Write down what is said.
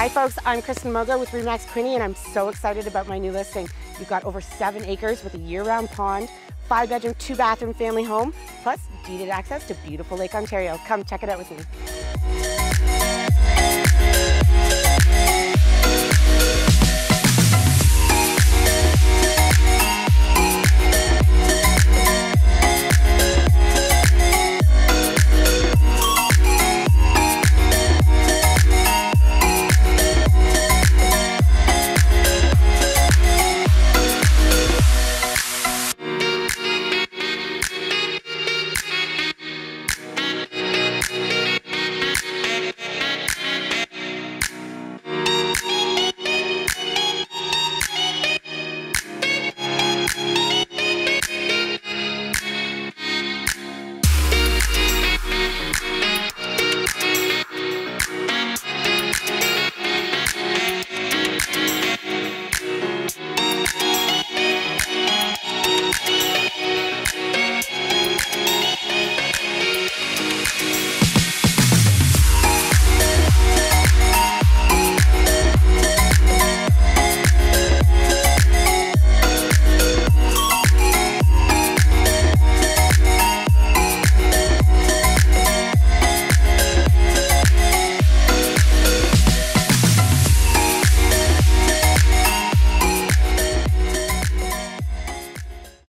Hi folks, I'm Kristen Moga with Remax Quinte, and I'm so excited about my new listing. You've got over 7 acres with a year-round pond, 5-bedroom, 2-bathroom family home, plus deeded access to beautiful Lake Ontario. Come check it out with me.